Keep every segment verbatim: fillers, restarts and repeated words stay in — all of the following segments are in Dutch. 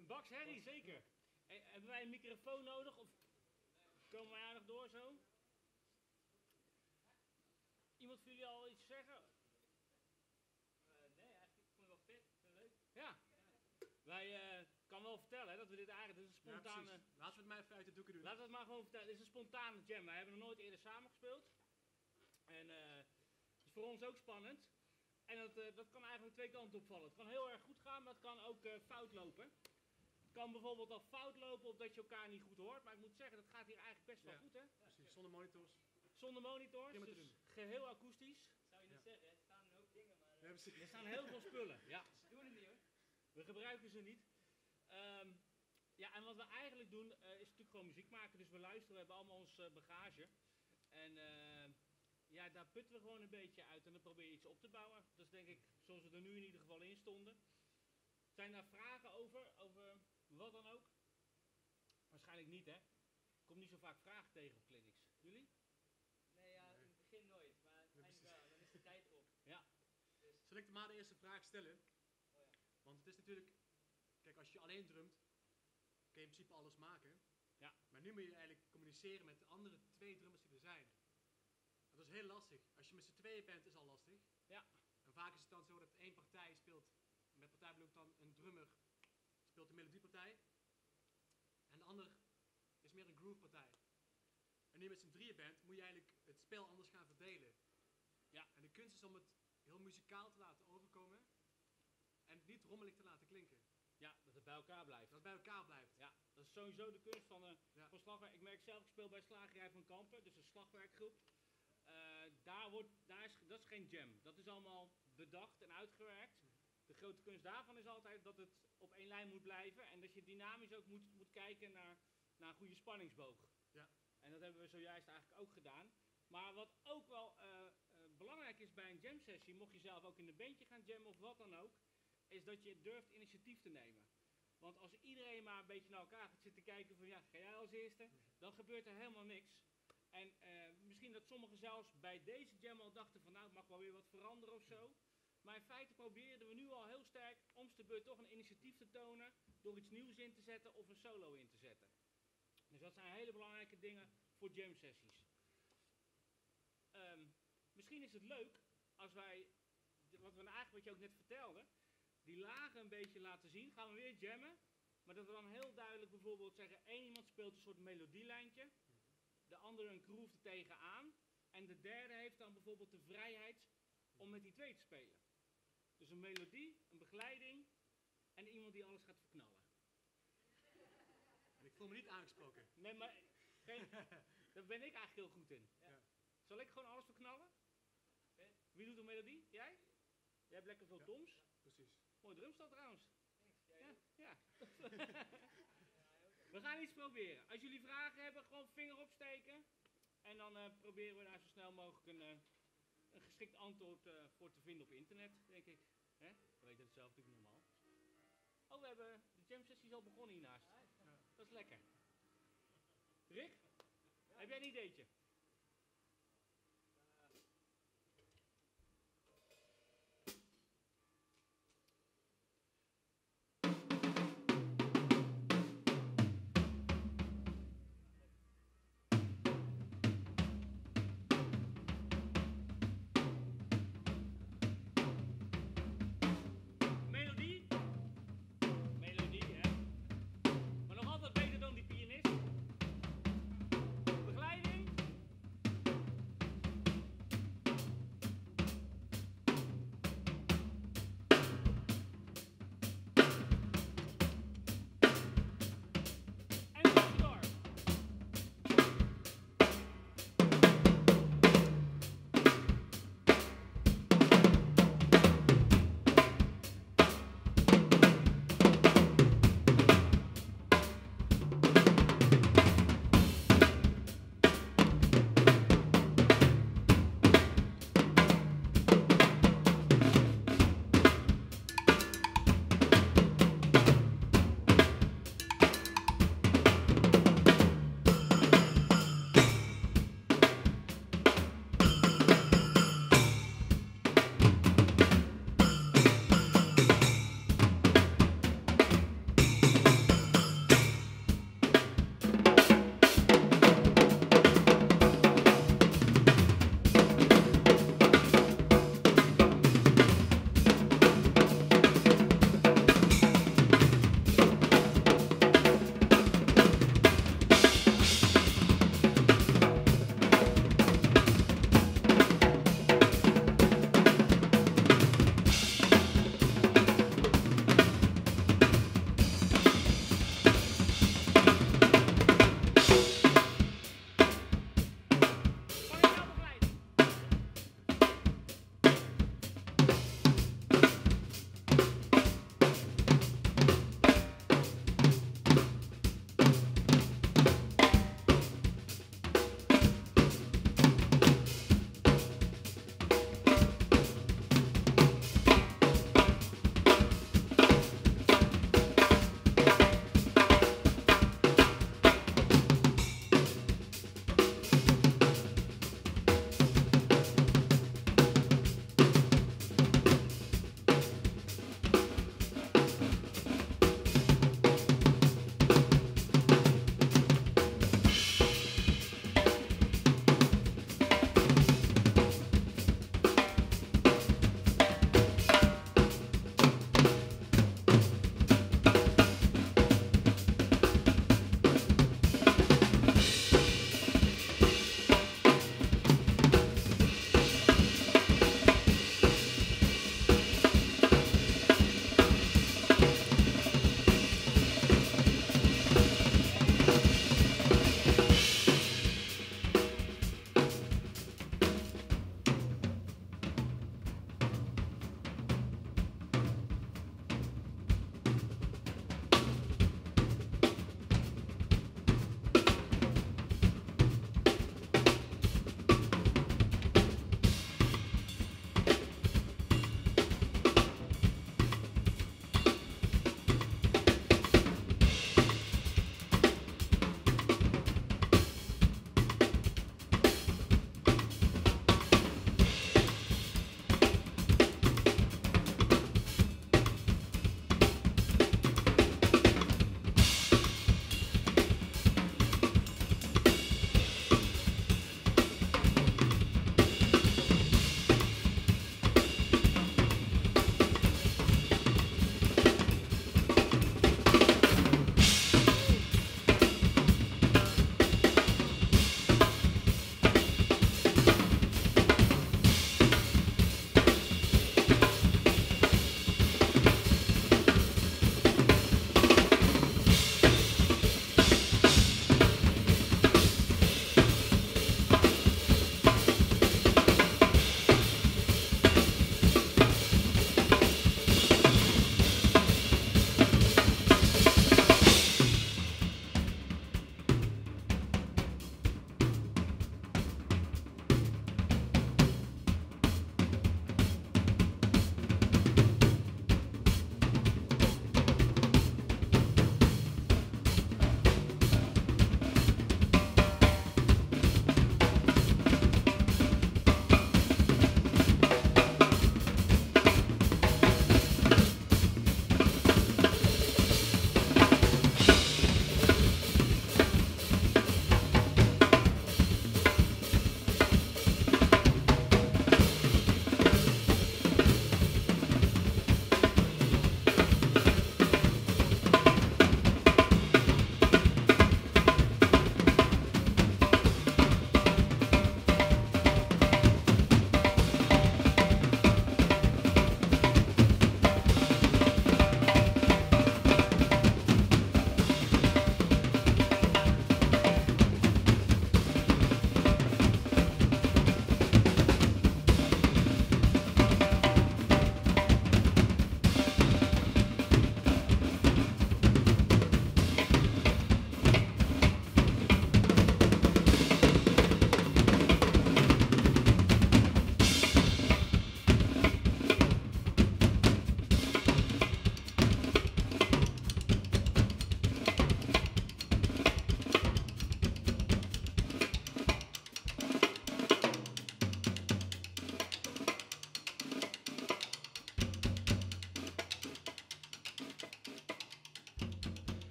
Een baks herrie, zeker. En, hebben wij een microfoon nodig of komen wij aardig door zo? Iemand van jullie al iets zeggen? Uh, nee, eigenlijk ik vond het wel vet. Ik vond het leuk. Ja. Wij uh, kan wel vertellen hè, dat we dit eigenlijk, dit is een spontane... Ja, laten we het maar even uit de doeken doen. Laten we het maar gewoon vertellen. Dit is een spontane jam. Wij hebben nog nooit eerder samen gespeeld. En uh, het is voor ons ook spannend. En dat, uh, dat kan eigenlijk twee kanten opvallen. Het kan heel erg goed gaan, maar het kan ook uh, fout lopen. Het kan bijvoorbeeld al fout lopen op dat je elkaar niet goed hoort. Maar ik moet zeggen, dat gaat hier eigenlijk best wel ja, goed hè. Precies, zonder monitors. Zonder monitors, Prima dus te doen. geheel akoestisch. Zou je niet Ja. zeggen, er staan een hoop dingen, maar uh, Ja, precies. Er staan heel veel spullen. Ja. ze doen het niet hoor. We gebruiken ze niet. Um, ja, en wat we eigenlijk doen uh, is natuurlijk gewoon muziek maken. Dus we luisteren, we hebben allemaal ons uh, bagage. En uh, ja, daar putten we gewoon een beetje uit en dan probeer je iets op te bouwen. Dat is denk ik zoals we er nu in ieder geval in stonden. Zijn daar vragen over? Over wat dan ook? Waarschijnlijk niet hè. Ik kom niet zo vaak vragen tegen op clinics. Jullie? Nee, ja, in het begin nooit, maar uiteindelijk wel. Dan is de tijd op. Ja. Dus, Zal ik de maar de eerste vraag stellen? oh ja. Want het is natuurlijk, kijk, als je alleen drumt, kun je in principe alles maken. Ja. Maar nu moet je eigenlijk communiceren met de andere twee drummers die er zijn. En dat is heel lastig. Als je met z'n tweeën bent, is al lastig. Ja. En vaak is het dan zo dat één partij speelt, met partij bedoel ik dan een drummer, speelt de melodiepartij. En de ander is meer een groovepartij. En nu je met z'n drieën bent, moet je eigenlijk het spel anders gaan verdelen. Ja. En de kunst is om het heel muzikaal te laten overkomen en het niet rommelig te laten klinken. Ja, dat het bij elkaar blijft. Dat het bij elkaar blijft. Ja, dat is sowieso de kunst van, uh, Ja. van slagwerk. Ik merk zelf, ik speel bij Slagerij van Kampen, dus een slagwerkgroep. Uh, daar wordt, daar is, dat is geen jam. Dat is allemaal bedacht en uitgewerkt. De grote kunst daarvan is altijd dat het op één lijn moet blijven en dat je dynamisch ook moet, moet kijken naar, naar een goede spanningsboog. Ja. En dat hebben we zojuist eigenlijk ook gedaan. Maar wat ook wel uh, uh, belangrijk is bij een jam sessie, mocht je zelf ook in een bandje gaan jammen of wat dan ook, is dat je durft initiatief te nemen. Want als iedereen maar een beetje naar elkaar gaat zitten kijken van ja, ga jij als eerste, dan gebeurt er helemaal niks. En uh, misschien dat sommigen zelfs bij deze jam al dachten van nou, het mag wel weer wat veranderen of zo. Maar in feite probeerden we nu al heel sterk om de beurt toch een initiatief te tonen door iets nieuws in te zetten of een solo in te zetten. Dus dat zijn hele belangrijke dingen voor jam sessies. Um, misschien is het leuk als wij, wat, we eigenlijk, wat je ook net vertelde, die lagen een beetje laten zien. Gaan we weer jammen, maar dat we dan heel duidelijk bijvoorbeeld zeggen, één iemand speelt een soort melodielijntje, de andere een groove er tegenaan en de derde heeft dan bijvoorbeeld de vrijheid om met die twee te spelen. Dus een melodie, een begeleiding en iemand die alles gaat verknallen. En ik voel me niet aangesproken. Nee, maar geen, daar ben ik eigenlijk heel goed in. Ja. Ja. Zal ik gewoon alles verknallen? Oké. Wie doet de melodie? Jij? Jij hebt lekker veel Ja. toms. Precies. Mooi drumstel trouwens. Thanks, jij Ja, ook. ja. Ja, hij ook. We gaan iets proberen. Als jullie vragen hebben, gewoon vinger opsteken. En dan uh, proberen we daar zo snel mogelijk een, uh, een geschikt antwoord uh, voor te vinden op internet, denk ik. Hè? We weten het zelf natuurlijk normaal. Oh, we hebben de jam sessie al begonnen hiernaast. Ja. Dat is lekker. Rick, heb jij een ideetje? Melodie? Melodie, hè? Maar nog altijd beter dan die pianist. Begeleiding?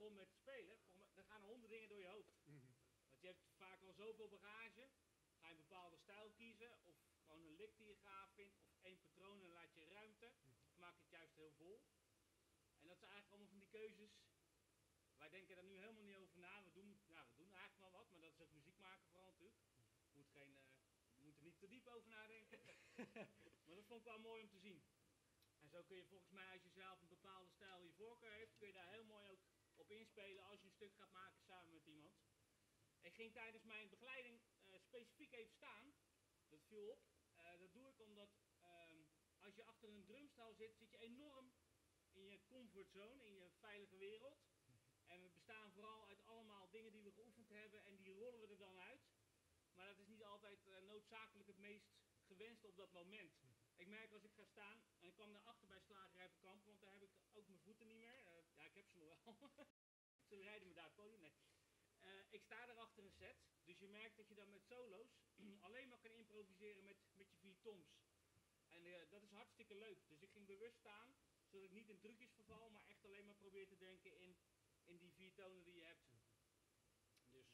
begon met spelen, volgens mij- dan gaan er honderd dingen door je hoofd. Mhm. Want je hebt vaak al zoveel bagage. Ga je een bepaalde stijl kiezen, of gewoon een lik die je gaaf vindt, of één patroon en laat je ruimte. Of maak je het juist heel vol. En dat zijn eigenlijk allemaal van die keuzes. Wij denken daar nu helemaal niet over na. We doen, ja, we doen eigenlijk wel wat, maar dat is ook muziek maken vooral natuurlijk. Je moet, geen, eh, je moet er niet te diep over nadenken. Maar dat vond ik wel mooi om te zien. En zo kun je volgens mij, als je zelf een bepaalde stijl je voorkeur heeft, kun je daar heel mooi ook op inspelen als je een stuk gaat maken samen met iemand. Ik ging tijdens mijn begeleiding eh, specifiek even staan. Dat viel op. Eh, dat doe ik omdat ehm, als je achter een drumstel zit, zit je enorm in je comfortzone, in je veilige wereld. En we bestaan vooral uit allemaal dingen die we geoefend hebben en die rollen we er dan uit. Maar dat is niet altijd uh, noodzakelijk het meest gewenste op dat moment. Ik merk als ik ga staan, en ik kwam daarachter bij Slagerij van Kampen, want daar heb ik ook mijn voeten niet meer. Uh, ja, ik heb ze nog wel. Ze rijden me daar het podium. Nee. Uh, ik sta er achter een set, dus je merkt dat je dan met solo's alleen maar kan improviseren met, met je vier toms. En uh, dat is hartstikke leuk. Dus ik ging bewust staan, zodat ik niet in trucjes verval, maar echt alleen maar probeer te denken in, in die vier tonen die je hebt. Dus.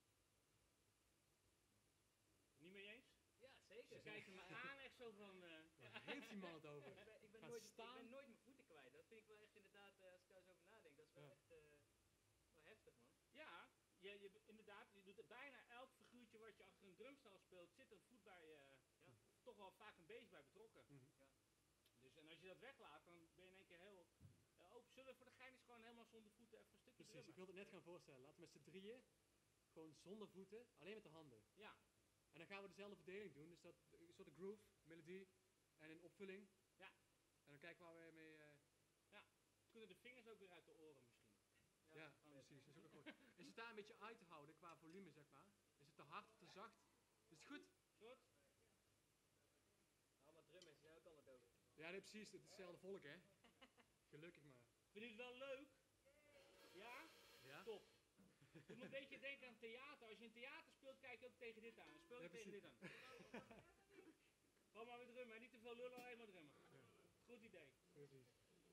Niet mee eens? Ja, zeker. Ze kijken me aan echt zo van... Uh, Waar heeft die man het over? Ik ben, ik, ben Gaat nooit, ik staan? ben nooit mijn voeten kwijt. Dat vind ik wel echt inderdaad, uh, als ik daar eens over nadenk, dat is wel Ja. echt uh, wel heftig, man. Ja, je, je, inderdaad, je doet bijna elk figuurtje wat je achter een drumstel speelt, zit een voet bij, uh, ja, of toch wel vaak een beest bij betrokken. Mhm. Ja. Dus en als je dat weglaat, dan ben je in één keer heel uh, open. Zullen we voor de gein eens gewoon helemaal zonder voeten even een stukje Precies, drummen? ik wilde het net gaan voorstellen. Laten we met z'n drieën, gewoon zonder voeten, alleen met de handen. Ja, En dan gaan we dezelfde verdeling doen, dus dat een soort groove, melodie en een opvulling. Ja. En dan kijken waar we mee... Uh, kunnen de vingers ook weer uit de oren misschien. ja, ja oh, precies, dat is ook goed. Is het daar een beetje uit te houden qua volume, zeg maar? Is het te hard of te zacht? Is het goed? Goed? Allemaal drummers, die zijn ook allemaal doof. Ja, nee, precies, het is hetzelfde volk, hè? Gelukkig maar. Vind je het wel leuk? Ja? Ja? Top. Je moet een beetje denken aan theater. Als je in theater speelt, kijk je ook tegen dit aan. Speel je Ja, tegen dit aan. Gewoon maar weer drummen, hè? Niet te veel lullen, alleen maar drummen. Ja. Goed idee. Precies.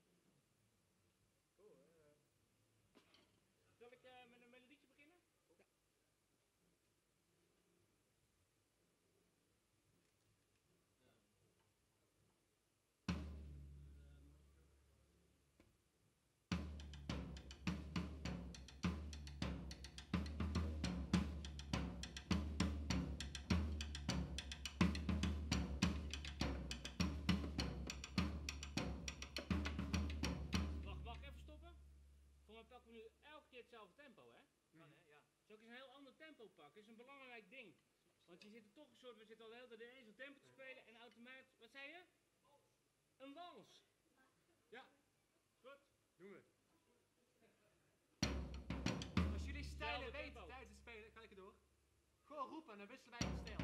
Cool, hè? Zal ik uh, met een melodietje beginnen? Ja. Wacht, mag ik even stoppen? Voor mij pakken we nu elke keer hetzelfde tempo, hè? Kan, hè? Ja. Zal ik eens een heel ander tempo pakken? Dat is een belangrijk ding. Want je zit er toch een soort, we zitten al de hele tijd in één zo'n tempo te spelen en automatisch, wat zei je? Een wals. Ja, Goed. doen we. Als jullie stijlen Hetzelfde weten tempo. tijdens het spelen, ga ik het door. Gewoon roepen en dan wisselen wij de stijl.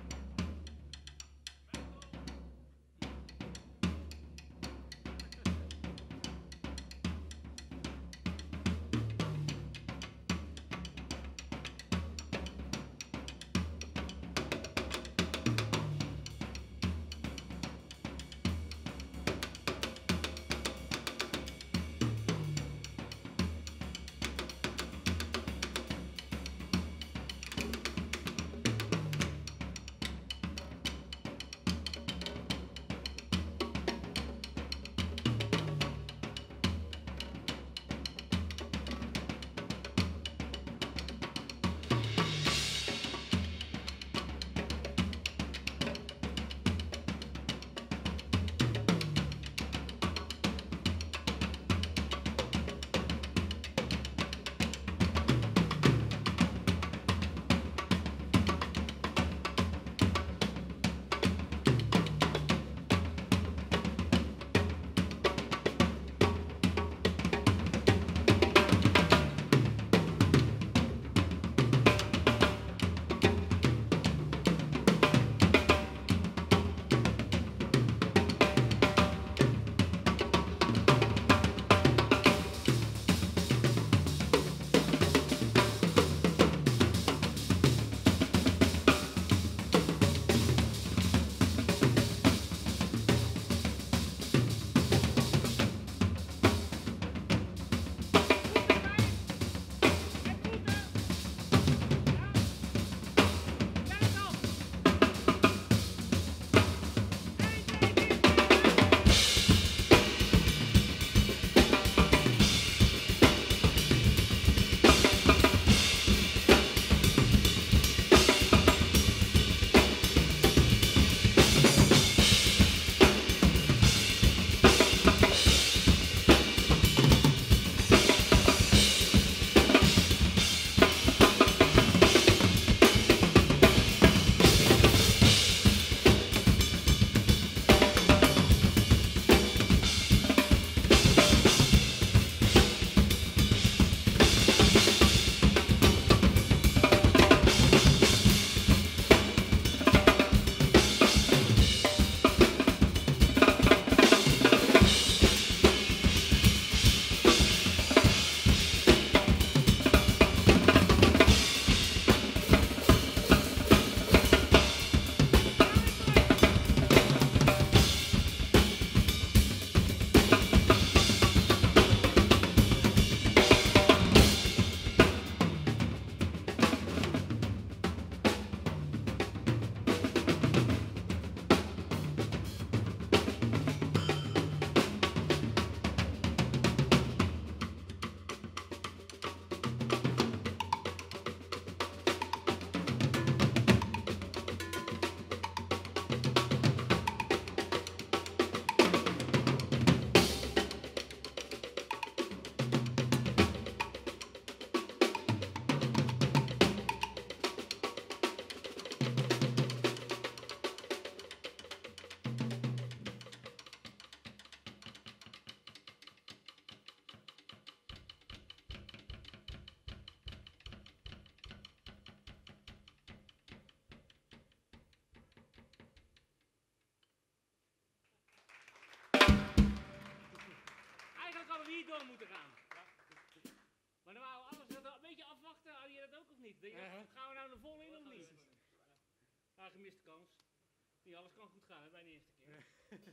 niet door moeten gaan. Maar dan waren we alles dat een beetje afwachten. Hou je dat ook of niet? Dat je dacht, Uh-huh. gaan we nou er vol in of Wat niet? gaan we doen? Ja, gemiste kans. Niet alles kan goed gaan hè, bij de eerste keer.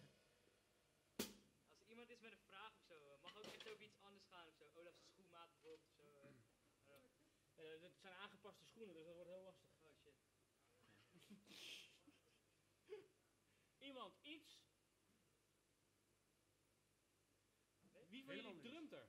Als er iemand is met een vraag of zo, eh, mag ook echt over iets anders gaan of zo. Olaf's schoenmaat bijvoorbeeld of zo. eh. Uh, het zijn aangepaste schoenen, dus dat wordt heel lastig. Oh shit. Iemand, iets. Wie van Helemaal jullie niks. drumt er?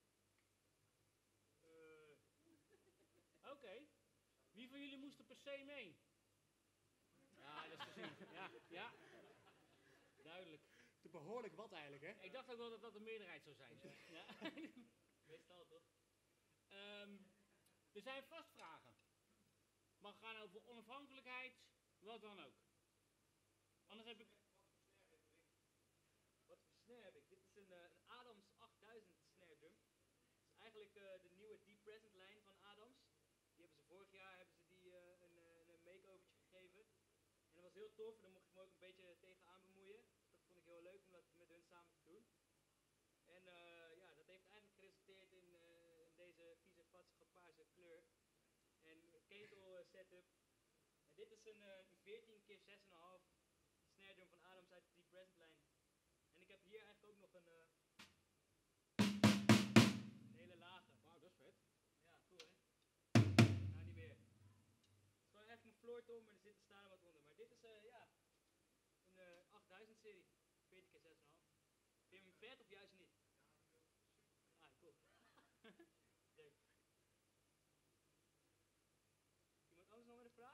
Eh, Oké. Wie van jullie moest er per se mee? Ja, dat is te zien. Ja, ja. Duidelijk. Te behoorlijk wat eigenlijk, hè? Ik dacht ook wel dat dat de meerderheid zou zijn. Ja. meestal toch? Ehm, er zijn vast vragen. Mag gaan over onafhankelijkheid, wat dan ook. Anders heb ik... Wat voor snare heb ik? Dit is een, eh, een Adams achttduizend snare drum. Het is eigenlijk eh, de nieuwe Deep Present lijn van Adams. Die hebben ze vorig jaar hebben ze die eh, een, eh, een make-overtje gegeven. En dat was heel tof en daar mocht ik me ook een beetje tegenaan bemoeien. Dat vond ik heel leuk om dat met hun samen te doen. En eh, ja, dat heeft eigenlijk geresulteerd in, eh, in deze vieze, vatsige paarse kleur. En ketel eh, setup. En dit is een, eh, een veertien keer zes komma vijf snare drum van Adams uit de Deep Present lijn. En ik heb hier eigenlijk ook nog een, eh, een hele lage. Wauw, dat is vet. Ja, cool hè? Nou, niet meer. Het is gewoon even mijn floor tom, maar er zit een stalen wat onder. Maar dit is, eh, ja, een eh, achttduizend serie. veertien keer zes komma vijf. Vind je hem vet of juist niet? Ah, cool. Leuk. Iemand anders nog met een vraag?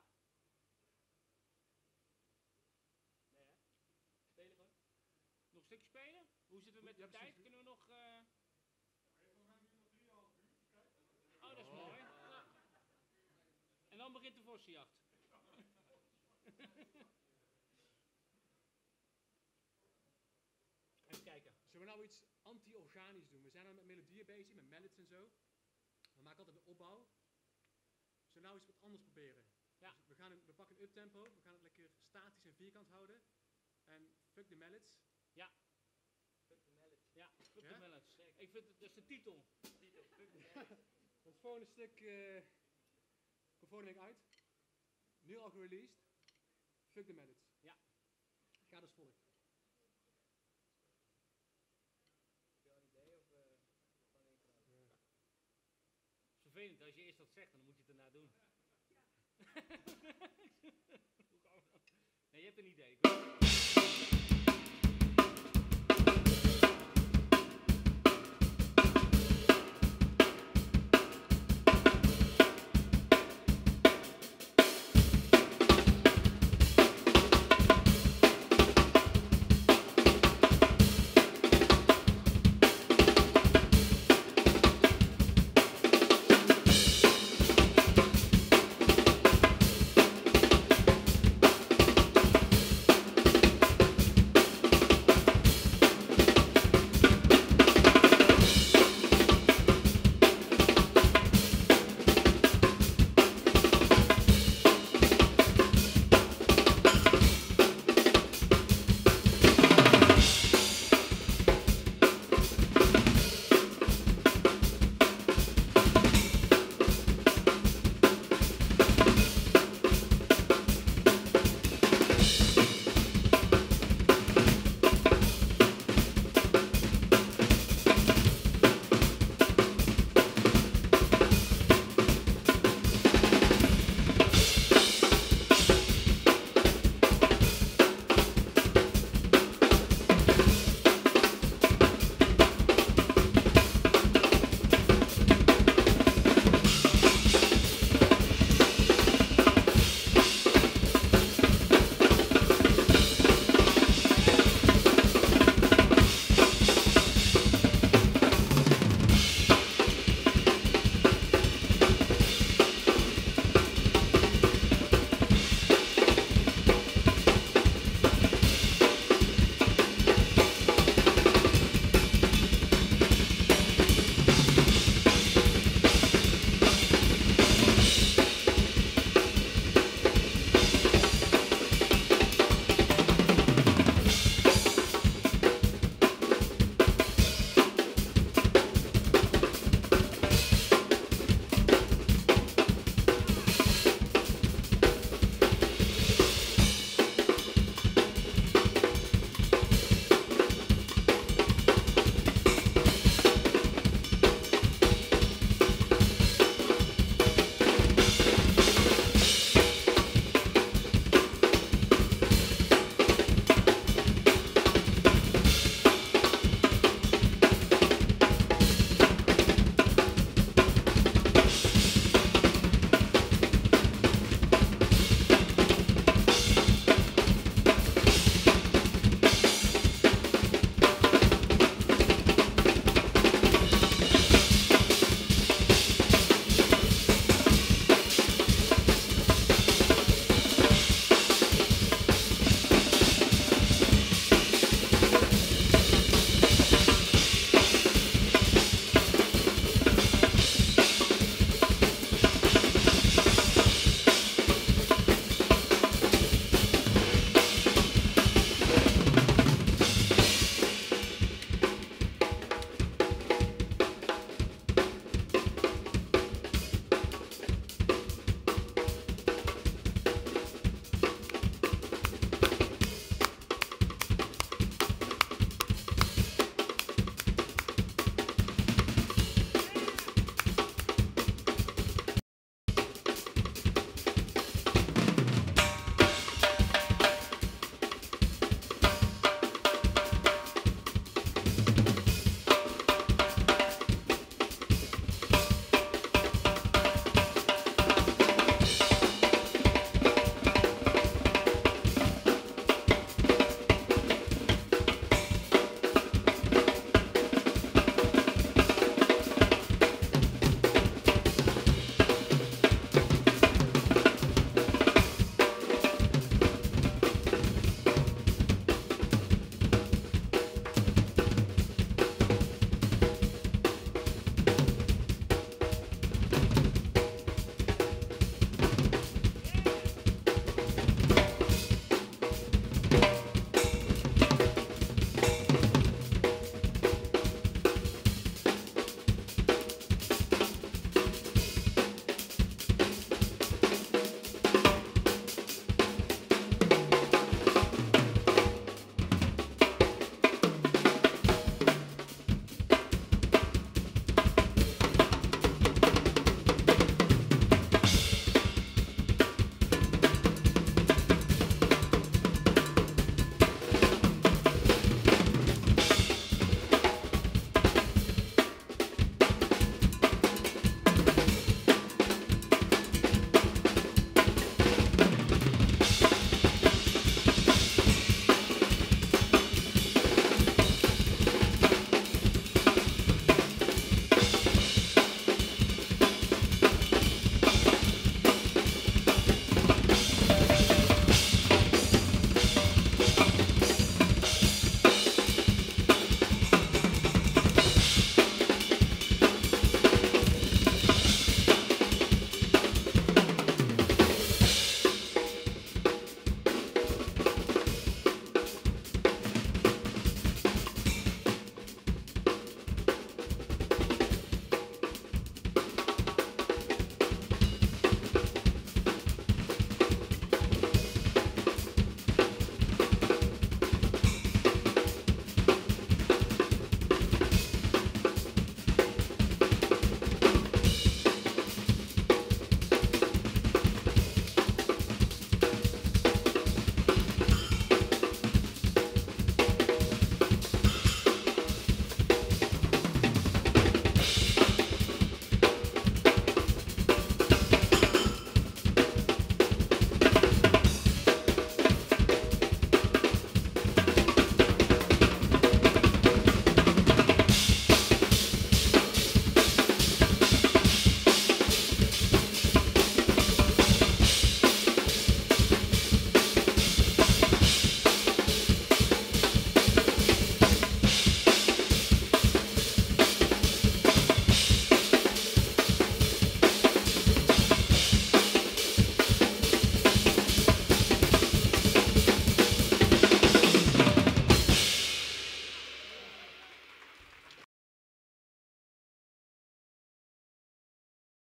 Nee hè? Spelen gewoon? Nog een stukje spelen? Hoe zitten we met de Ja, precies. tijd? Kunnen we nog... eh, Oh, dat is mooi. Ja. En dan begint de vossenjacht. Even kijken. Zullen we nou iets anti-organisch doen? We zijn al met melodieën bezig, met mallets en zo. We maken altijd een opbouw. Zullen we nou iets wat anders proberen? Ja. Dus we, gaan een, we pakken een uptempo, we gaan het lekker statisch en vierkant houden. En fuck de mallets. Fuck the mallet. Ja, fuck Ja? the mallets. Ik vind het, dat is de titel. Titel, fuck the mallet. Het volgende stuk eh komt volgende week uit. Nu al gereleased. Fuck de mallets. Ja. Gaat als volgt. Heb je al een idee of eh gewoon één keer aan? Het is vervelend, als je eerst dat zegt, dan moet je het daarna doen. Hoe kan dat? Nee, je hebt een idee. Ik weet-